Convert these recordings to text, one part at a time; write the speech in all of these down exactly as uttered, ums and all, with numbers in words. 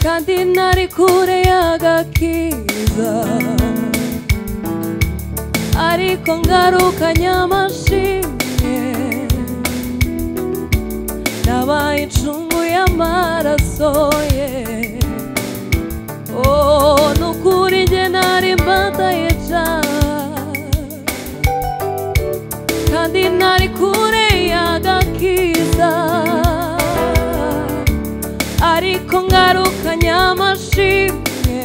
kandi nari kure y'agakiza, ariko ngarukanye amashimwe, nabaye incungu y'amaraso ye. Oh, nukuri nje nari mbataye cyane, kandi nari kure y'agakiza, ariko ngarukanye amashimwe,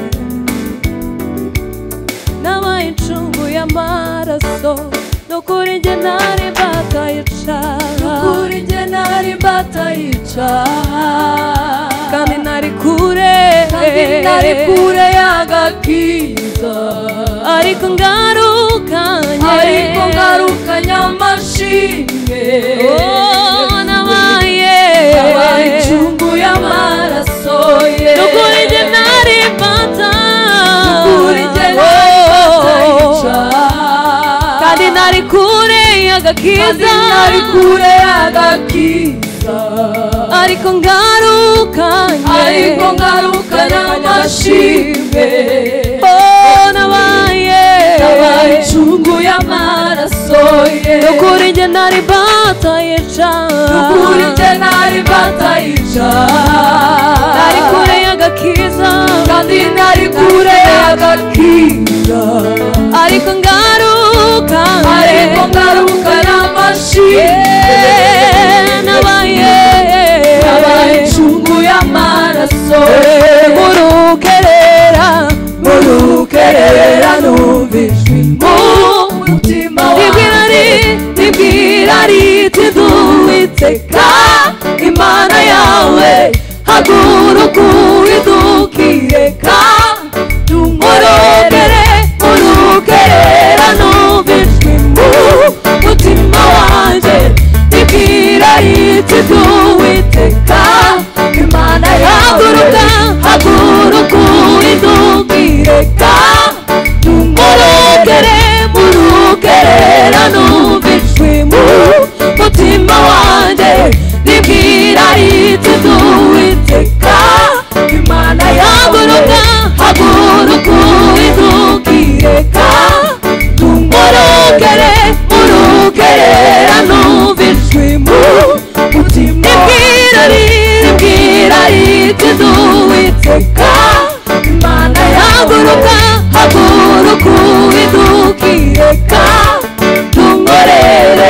nabaye incungu y'amaraso. Nukuri nje nari mbataye cyane, nukuri nje nari mbataye cyane, kandi nari kure, kandi nari kure y'agakiza, ariko ngarukanye, ariko ngarukanye amashimwe. Oh, nabaye nabaye incungu y'amaraso ye. Nukuri nje nari mbataye, nukuri nje nari mbataye cyane, kandi nari kure y'agakiza, nari kure y'agakiza, ariko ngarukanye, ariko ngarukanye amashimwe. Oh, nabaye nabaye incungu y'amaraso ye. Nukuri nje nari mbataye cyane, nukuri nje nari mbataye cyane, nari kure y'agakiza, kandi nari kure y'agakiza, ariko ngarukanye, ariko ngarukanye amashimwe. Nabaye nabaye incungu y'amaraso ye. Murukerera murukerera numvijwe mu mutima wanjye, nibwira riti Uwiteka Imana yawe, haguruka uhindukire kandi umurokere. Murukerera numvijwe mu mutima wanjye, nibwira riti Uwiteka Imana yawe, haguruka uhindukire kandi umurokere. Murukerera numvijwe mu mutima wanjye, nibwira riti Uwiteka Imana yawe, haguruka uhindukire kandi umurokere. Murukerera numvijwe mu mutima wanjye, nibwira riti Uwiteka Imana yawe, haguruka uhindukire kandi umurokere.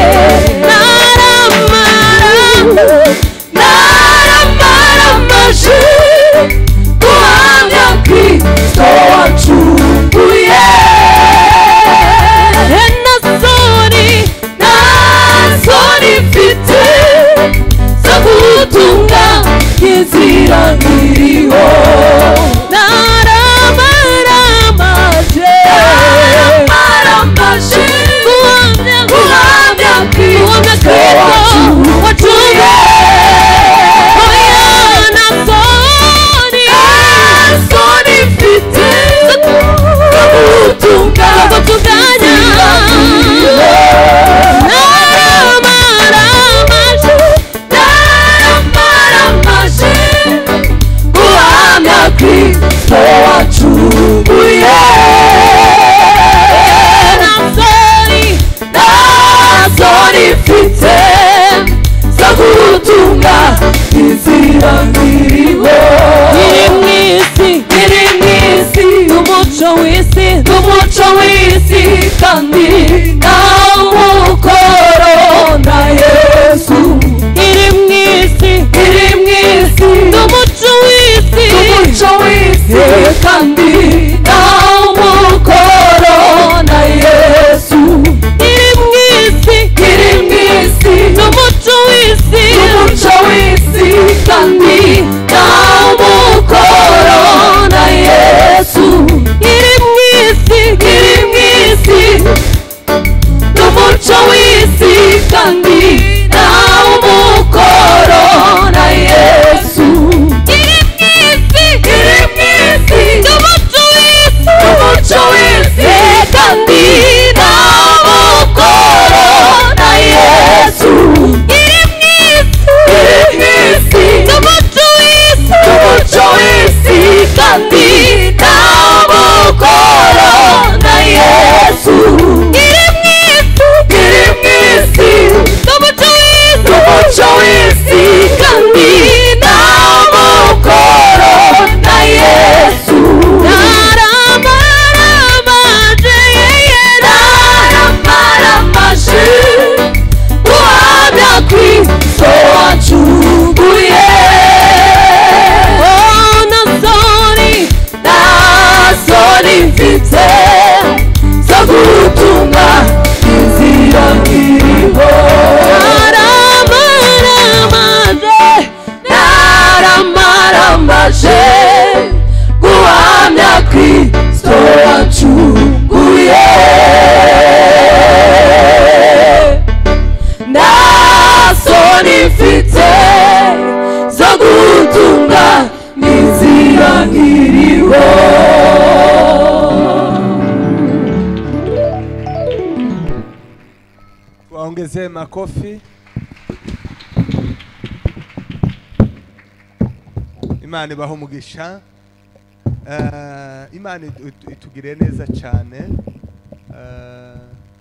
Naramara amaje guhamya Kristo wacunguye, na soni na soni mfite zo gutunga inzira nkiriho. Naramara amaje, naramara amaje makofi. Imana ibaho umugisha. Uh, Imana itugire neza cyane. Uh,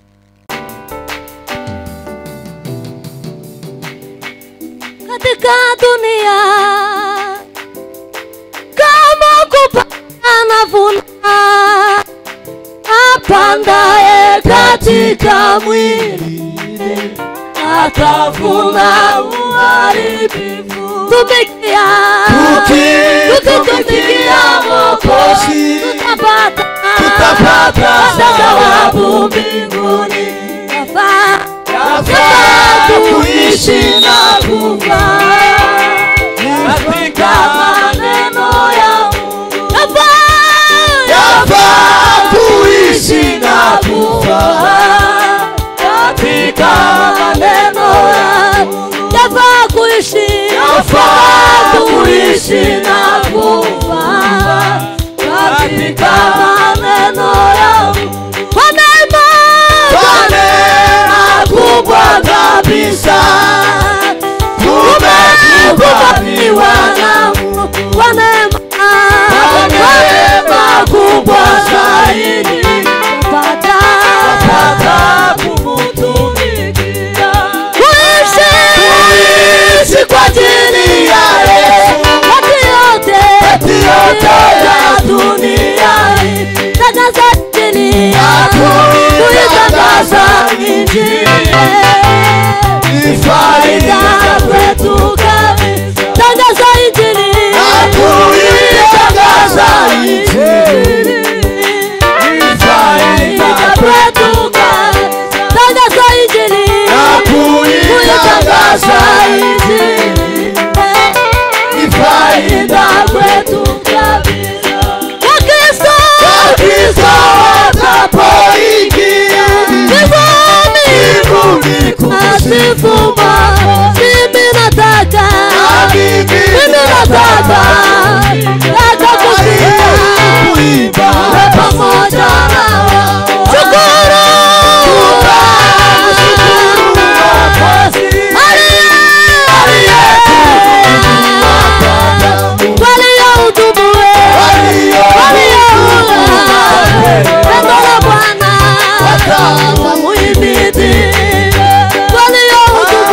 katika dunia kama kupanda vuna, apandaye katika mwili atavuna uharibifu. Tumikia, tukitumikia Mwokozi, tutapata, tutapata thawabu mbinguni. Yafaa kuishi na kufa katika maneno ya Mungu. Yafaa kuishi na kufa katika maneno ya Mungu. Yafaa kuishi, yafaa kuishi na kufa katika maneno ya Mungu. Kwa neema, kwa neema kubwa kabisa tumekubaliwa na Mungu. Kwa neema, kwa neema kubwa zaidi pata pata kumutumikia. Kuishi, kuishi kwa ajili ya Yesu kati yote, kati yote ya dunia hii. Tangaza Injili yako, kuitangaza Injili ni faida kwetu kabisa. Tangaza Injili yako, kuitangaza Injili ni faida kwetu kabisa. Tangaza Injili yako, kuitangaza Injili ni faida kwetu kabisa. Wakristo, Wakristo watapoingia mbinguni kusifu Bwana. Mimi nataka, mimi nataka, nataka kuimba pamoja nao. Shukuru, shukuru Mwokozi Bwana, wamuhimidi waliohudumu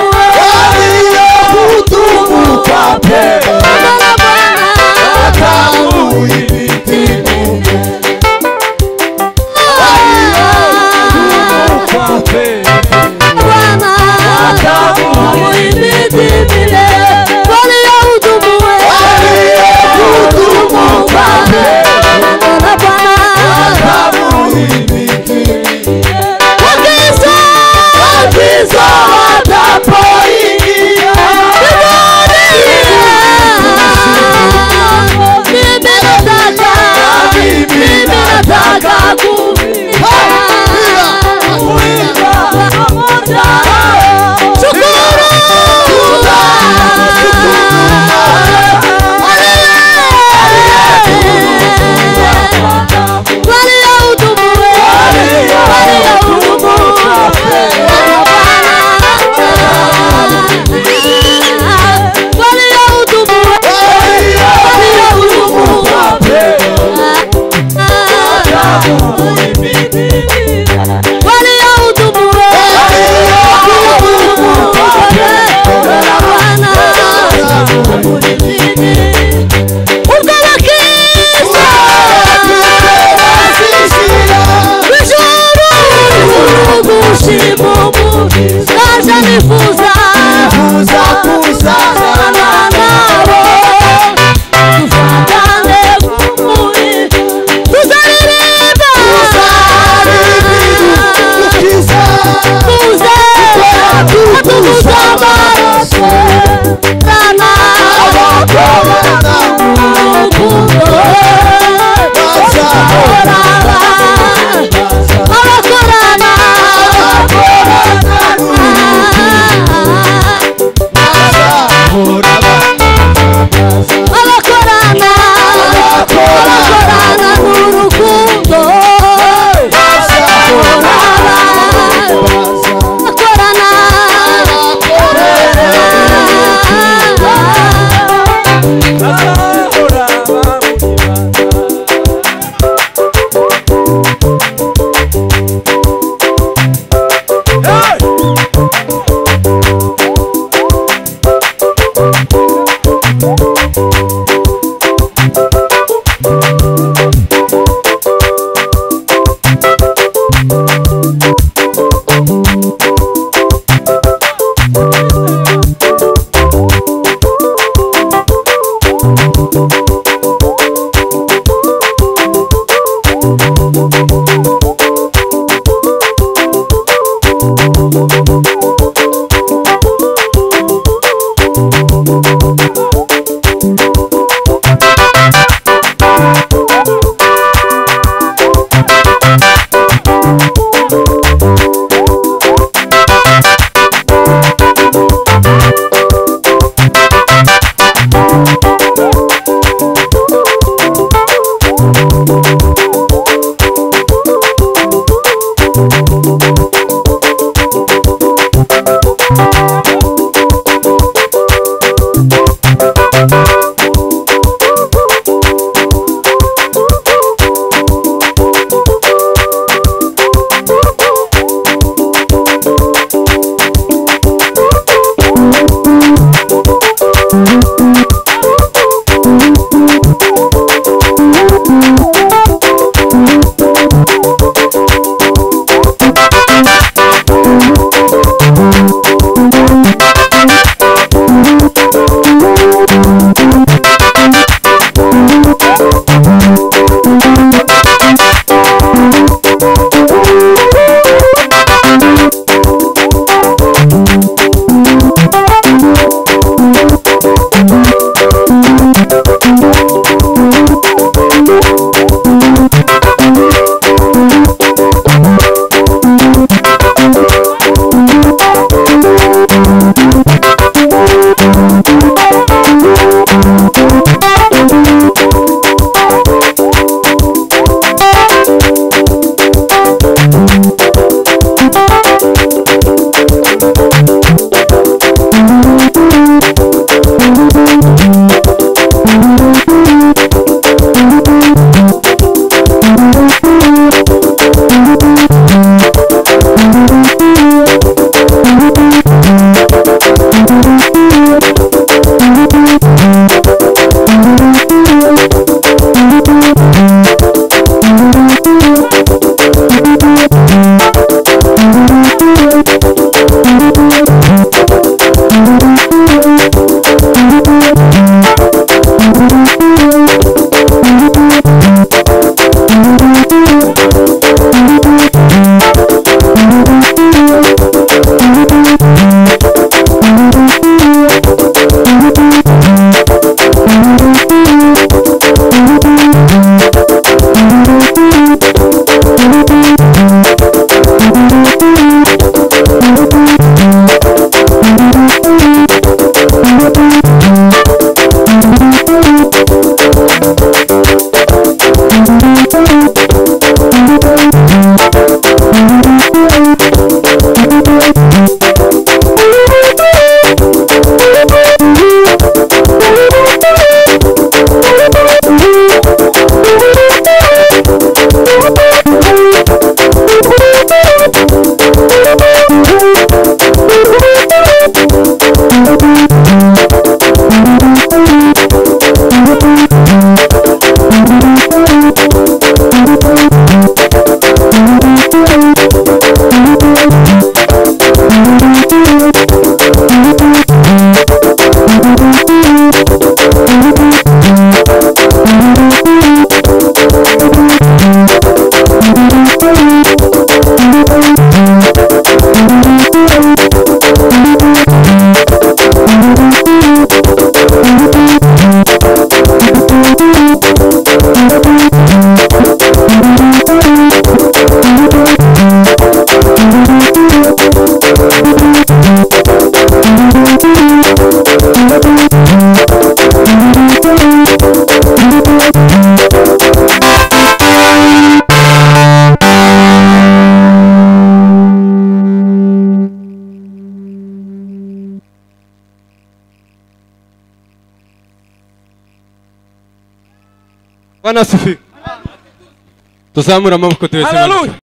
Bwana asifiwe. Tuzamura amaboko tuweze. Haleluya.